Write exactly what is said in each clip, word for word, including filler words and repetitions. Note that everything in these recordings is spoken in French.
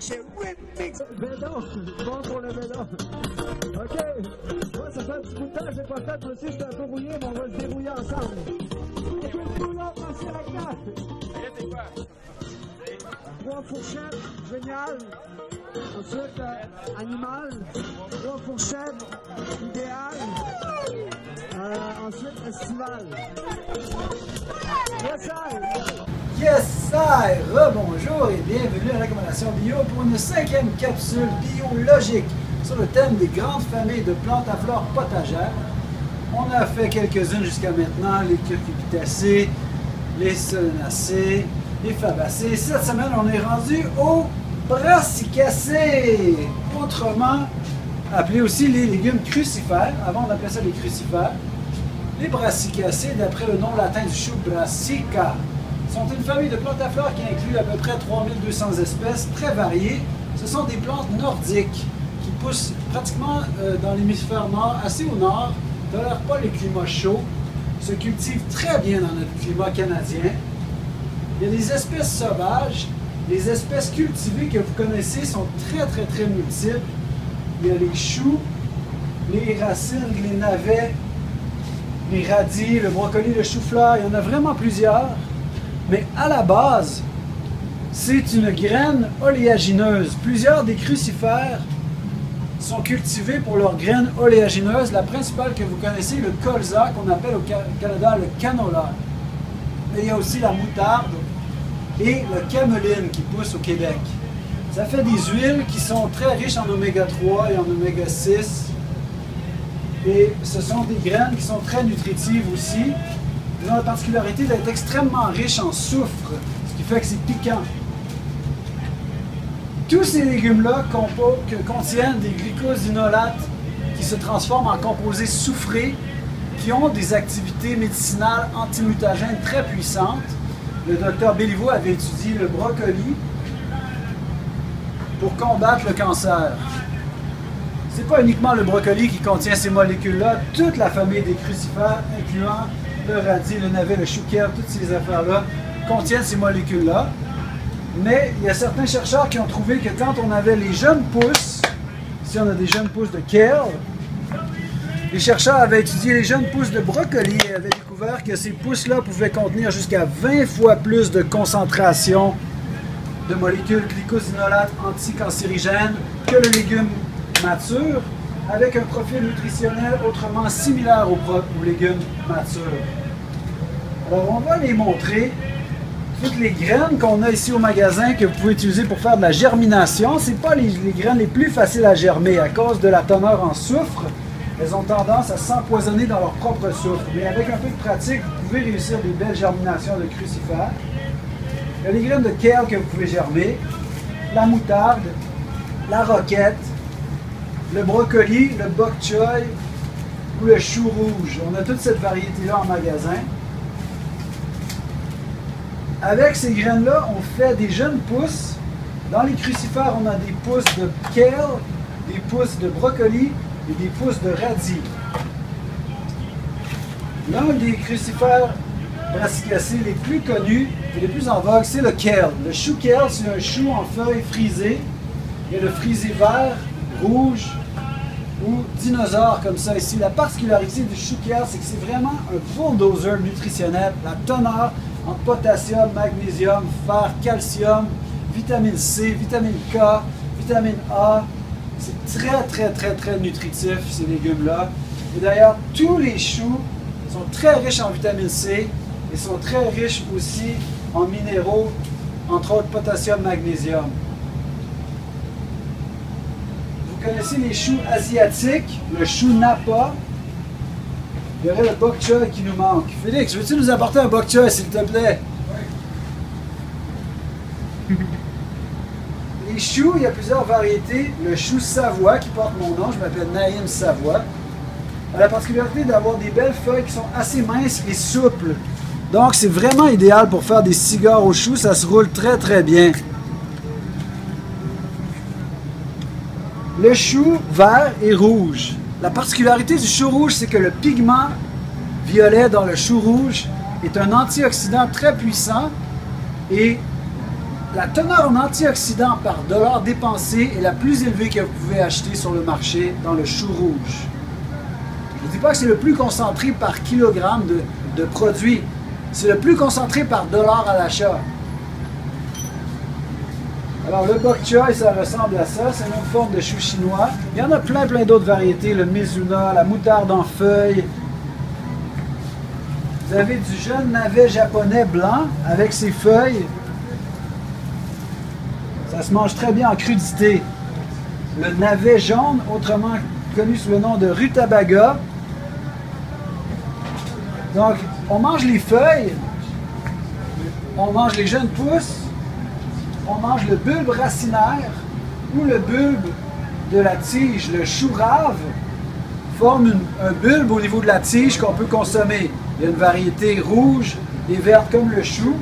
Bédon, bon pour le bédon. OK. Moi, ça fait un petit bout de temps que j'ai pas fait. Moi aussi, j'étais un peu rouillé, mais on va se débrouiller ensemble. OK, le boulot, passez la carte. Trois fourchettes, génial. Ensuite, euh, animal. Trois fourchettes, idéal. Euh, ensuite, estival. Yes, I. Yes, I! Rebonjour et bienvenue à la recommandation bio pour une cinquième capsule biologique sur le thème des grandes familles de plantes à fleurs potagères. On a fait quelques-unes jusqu'à maintenant, les cucurbitacées, les solanacées, les fabacées. Cette semaine, on est rendu aux brassicacées, autrement appelés aussi les légumes crucifères. Avant, on appelait ça les crucifères. Les brassicacées, d'après le nom latin du chou brassica, sont une famille de plantes à fleurs qui inclut à peu près trois mille deux cents espèces très variées. Ce sont des plantes nordiques qui poussent pratiquement euh, dans l'hémisphère nord, assez au nord, ne tolèrent pas les climats chauds, se cultivent très bien dans notre climat canadien. Il y a des espèces sauvages, les espèces cultivées que vous connaissez sont très très très multiples. Il y a les choux, les racines, les navets, les radis, le brocoli, le chou-fleur, il y en a vraiment plusieurs. Mais à la base, c'est une graine oléagineuse. Plusieurs des crucifères sont cultivés pour leurs graines oléagineuses. La principale que vous connaissez, le colza, qu'on appelle au Canada le canola. Mais il y a aussi la moutarde et le cameline qui pousse au Québec. Ça fait des huiles qui sont très riches en oméga trois et en oméga six. Et ce sont des graines qui sont très nutritives aussi. Ils ont la particularité d'être extrêmement riches en soufre, ce qui fait que c'est piquant. Tous ces légumes-là contiennent des glycosinolates qui se transforment en composés soufrés qui ont des activités médicinales antimutagènes très puissantes. Le docteur Béliveau avait étudié le brocoli pour combattre le cancer. C'est pas uniquement le brocoli qui contient ces molécules-là, toute la famille des crucifères, incluant le radis, le navet, le chou-kale, toutes ces affaires-là contiennent ces molécules-là. Mais il y a certains chercheurs qui ont trouvé que quand on avait les jeunes pousses, ici on a des jeunes pousses de kale, les chercheurs avaient étudié les jeunes pousses de brocoli et avaient découvert que ces pousses-là pouvaient contenir jusqu'à vingt fois plus de concentration de molécules glycosinolates anticancérigènes que le légume mature, avec un profil nutritionnel autrement similaire aux, aux légumes matures. Alors on va les montrer. Toutes les graines qu'on a ici au magasin que vous pouvez utiliser pour faire de la germination, ce n'est pas les, les graines les plus faciles à germer à cause de la teneur en soufre. Elles ont tendance à s'empoisonner dans leur propre soufre. Mais avec un peu de pratique, vous pouvez réussir des belles germinations de crucifères. Il y a les graines de kale que vous pouvez germer, la moutarde, la roquette, le brocoli, le bok choy ou le chou rouge. On a toute cette variété-là en magasin. Avec ces graines-là, on fait des jeunes pousses. Dans les crucifères, on a des pousses de kale, des pousses de brocoli et des pousses de radis. L'un des crucifères brassicacées les plus connus et les plus en vogue, c'est le kale. Le chou kale, c'est un chou en feuilles frisées. Il y a le frisé vert, rouge ou dinosaure comme ça ici. La particularité du chou kale, c'est que c'est vraiment un bulldozer nutritionnel. La teneur en potassium, magnésium, fer, calcium, vitamine C, vitamine K, vitamine A. C'est très très très très nutritif ces légumes-là. Et d'ailleurs, tous les choux sont très riches en vitamine C et sont très riches aussi en minéraux, entre autres potassium, magnésium. Vous connaissez les choux asiatiques, le chou napa. Il y aurait le bok choy qui nous manque. Félix, veux-tu nous apporter un bok choy, s'il te plaît? Oui. Les choux, il y a plusieurs variétés. Le chou Savoie, qui porte mon nom, je m'appelle Naïm Savoie, a la particularité d'avoir des belles feuilles qui sont assez minces et souples. Donc, c'est vraiment idéal pour faire des cigares au chou. Ça se roule très, très bien. Le chou vert et rouge. La particularité du chou rouge, c'est que le pigment violet dans le chou rouge est un antioxydant très puissant et la teneur en antioxydants par dollar dépensé est la plus élevée que vous pouvez acheter sur le marché dans le chou rouge. Je ne dis pas que c'est le plus concentré par kilogramme de, de produit, c'est le plus concentré par dollar à l'achat. Alors le bok choy, ça ressemble à ça, c'est une autre forme de chou chinois. Il y en a plein plein d'autres variétés, le mizuna, la moutarde en feuilles. Vous avez du jeune navet japonais blanc avec ses feuilles. Ça se mange très bien en crudité. Le navet jaune, autrement connu sous le nom de rutabaga. Donc, on mange les feuilles, on mange les jeunes pousses, on mange le bulbe racinaire ou le bulbe de la tige. Le chou rave forme une, un bulbe au niveau de la tige qu'on peut consommer. Il y a une variété rouge et verte comme le chou.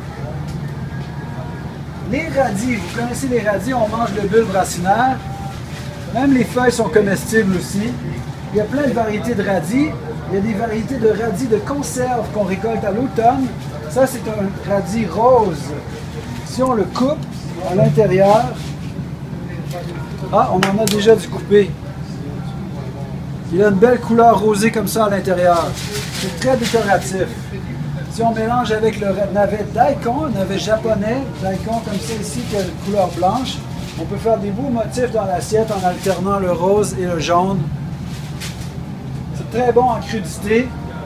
Les radis, vous connaissez les radis, on mange le bulbe racinaire. Même les feuilles sont comestibles aussi. Il y a plein de variétés de radis. Il y a des variétés de radis de conserve qu'on récolte à l'automne. Ça, c'est un radis rose. Si on le coupe à l'intérieur, ah, on en a déjà du coupé. Il a une belle couleur rosée comme ça à l'intérieur. C'est très décoratif. Si on mélange avec le navet daikon, un navet japonais, daikon comme ça ici, qui a une couleur blanche, on peut faire des beaux motifs dans l'assiette en alternant le rose et le jaune. C'est très bon en crudité.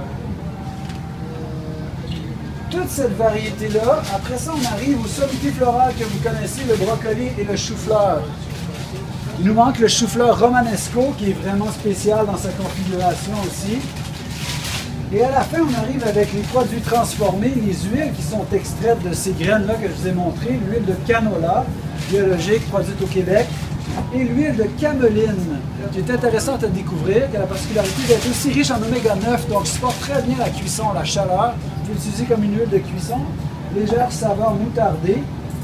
Toute cette variété-là, après ça, on arrive aux sommités florales que vous connaissez, le brocoli et le chou-fleur. Il nous manque le chou-fleur romanesco, qui est vraiment spécial dans sa configuration aussi. Et à la fin, on arrive avec les produits transformés, les huiles qui sont extraites de ces graines-là que je vous ai montrées, l'huile de canola, biologique, produite au Québec, et l'huile de cameline, qui est intéressante à découvrir, qui a la particularité d'être aussi riche en oméga neuf, donc supporte très bien la cuisson, la chaleur. Je vais l'utiliser comme une huile de cuisson, légère saveur moutardée.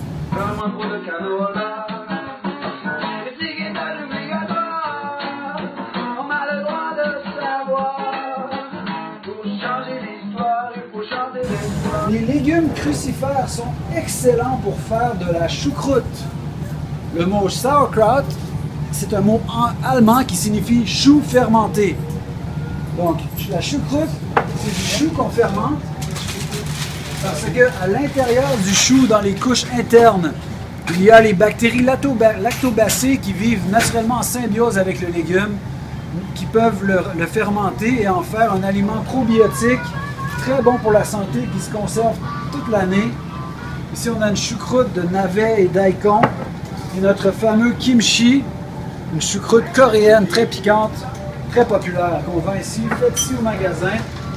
Les légumes crucifères sont excellents pour faire de la choucroute. Le mot sauerkraut, c'est un mot allemand qui signifie chou fermenté. Donc, la choucroute, c'est du chou qu'on fermente parce qu'à l'intérieur du chou, dans les couches internes, il y a les bactéries lactobacées qui vivent naturellement en symbiose avec le légume, qui peuvent le, le fermenter et en faire un aliment probiotique très bon pour la santé qui se conserve toute l'année. Ici, on a une choucroute de navet et daikon et notre fameux kimchi, une choucroute coréenne très piquante, très populaire, qu'on vend ici, faite ici au magasin.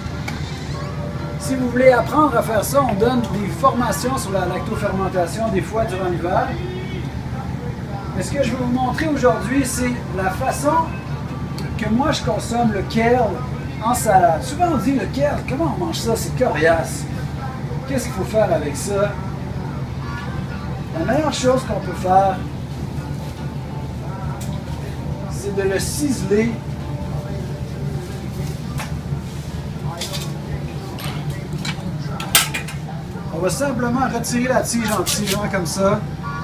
Si vous voulez apprendre à faire ça, on donne des formations sur la lactofermentation des fois durant l'hiver. Mais ce que je vais vous montrer aujourd'hui, c'est la façon que moi je consomme le kale en salade. Souvent on dit le kale, comment on mange ça? C'est coriace. Qu'est-ce qu'il faut faire avec ça? La meilleure chose qu'on peut faire, c'est de le ciseler. On va simplement retirer la tige en tirant comme ça.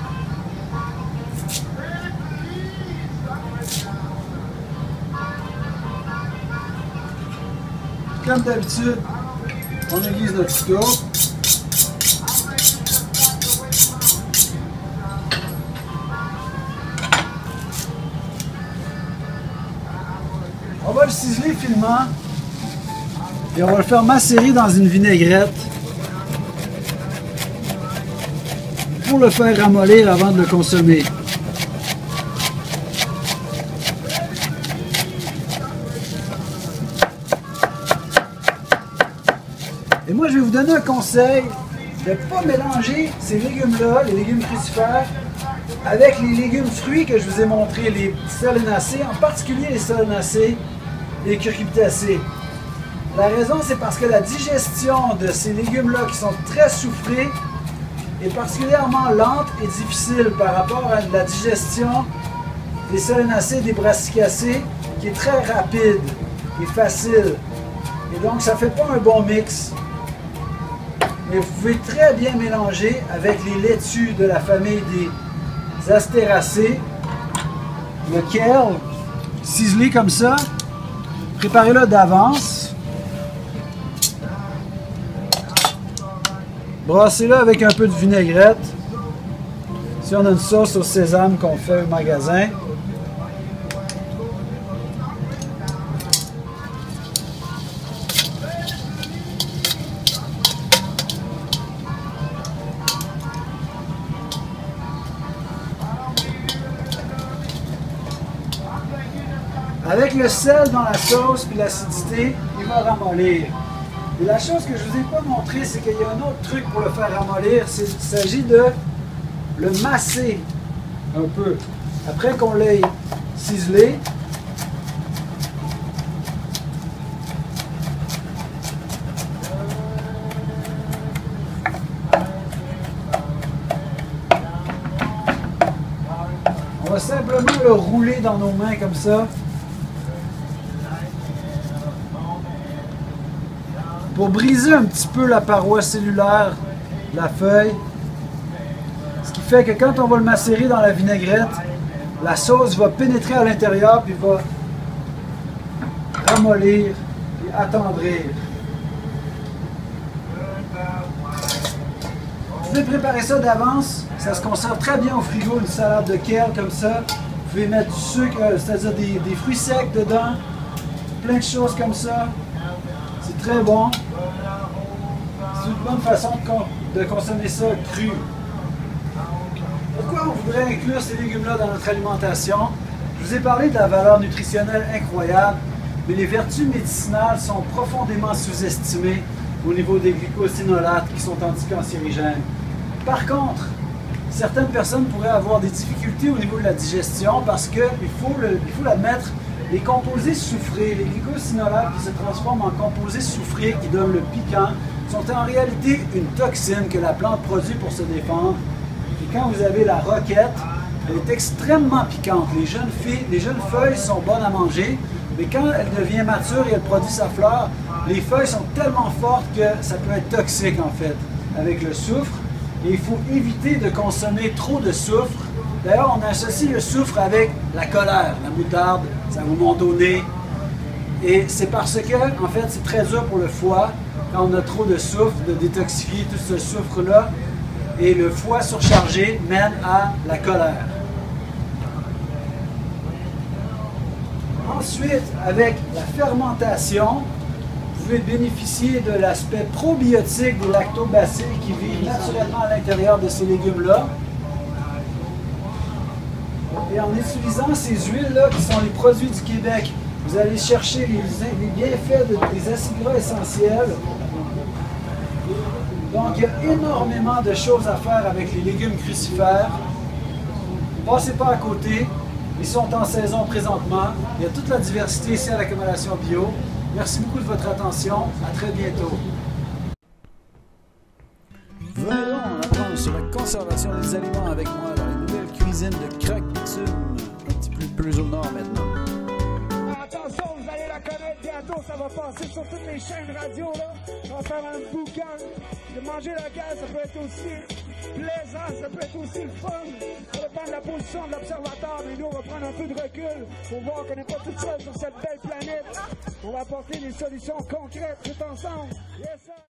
Comme d'habitude, on aiguise notre couteau. On va le ciseler finement et on va le faire macérer dans une vinaigrette pour le faire ramollir avant de le consommer. Et moi, je vais vous donner un conseil de ne pas mélanger ces légumes-là, les légumes crucifères, avec les légumes fruits que je vous ai montrés, les solanacées, en particulier les solanacées et les cucurbitacées. La raison, c'est parce que la digestion de ces légumes-là, qui sont très soufrés, est particulièrement lente et difficile par rapport à la digestion des solanacées et des brassicacées, qui est très rapide et facile. Et donc, ça ne fait pas un bon mix. mais vous pouvez très bien mélanger avec les laitues de la famille des Astéracées, le kale, ciselé comme ça. Préparez-le d'avance. Brassez-le avec un peu de vinaigrette. Si on a une sauce au sésame qu'on fait au magasin. Avec le sel dans la sauce et l'acidité, il va ramollir. Et la chose que je ne vous ai pas montré, c'est qu'il y a un autre truc pour le faire ramollir. Il s'agit de le masser un peu. Après qu'on l'ait ciselé, on va simplement le rouler dans nos mains comme ça. Pour briser un petit peu la paroi cellulaire de la feuille. Ce qui fait que quand on va le macérer dans la vinaigrette, la sauce va pénétrer à l'intérieur puis va ramollir et attendrir. Vous pouvez préparer ça d'avance. Ça se conserve très bien au frigo, une salade de kale comme ça. Vous pouvez mettre du sucre, c'est-à-dire des, des fruits secs dedans. Plein de choses comme ça. C'est très bon. C'est une bonne façon de consommer ça cru. Pourquoi on voudrait inclure ces légumes-là dans notre alimentation? Je vous ai parlé de la valeur nutritionnelle incroyable, mais les vertus médicinales sont profondément sous-estimées au niveau des glycosinolates qui sont anticancérigènes. Par contre, certaines personnes pourraient avoir des difficultés au niveau de la digestion parce qu'il faut l'admettre, les composés soufrés, les glycosinolates qui se transforment en composés soufrés qui donnent le piquant, sont en réalité une toxine que la plante produit pour se défendre. Et quand vous avez la roquette, elle est extrêmement piquante. Les jeunes, filles, les jeunes feuilles sont bonnes à manger, mais quand elle devient mature et elle produit sa fleur, les feuilles sont tellement fortes que ça peut être toxique en fait, avec le soufre. Et il faut éviter de consommer trop de soufre. D'ailleurs, on associe le soufre avec la colère, la moutarde, ça vous monte au nez. Et c'est parce que, en fait, c'est très dur pour le foie, quand on a trop de soufre, de détoxifier tout ce soufre-là. Et le foie surchargé mène à la colère. Ensuite, avec la fermentation, vous pouvez bénéficier de l'aspect probiotique des lactobacilles qui vivent naturellement à l'intérieur de ces légumes-là. Et en utilisant ces huiles-là, qui sont les produits du Québec, vous allez chercher les, les bienfaits de, des acides gras essentiels. Donc, il y a énormément de choses à faire avec les légumes crucifères. Ne passez pas à côté. Ils sont en saison présentement. Il y a toute la diversité ici à l'accumulation bio. Merci beaucoup de votre attention. À très bientôt. Venez donc apprendre sur la conservation des aliments avec moi dans les nouvelles cuisines de Croque Bitume, un petit peu plus au nord maintenant. Attention, vous allez la connaître bientôt, ça va passer sur toutes les chaînes radio là. On va faire un boucan. De manger local, ça peut être aussi plaisant, ça peut être aussi le fun. Ça dépend de la position de l'observateur, mais nous on va prendre un peu de recul pour voir qu'on n'est pas tout seul sur cette belle planète. On va apporter des solutions concrètes tout ensemble. Yes, sir.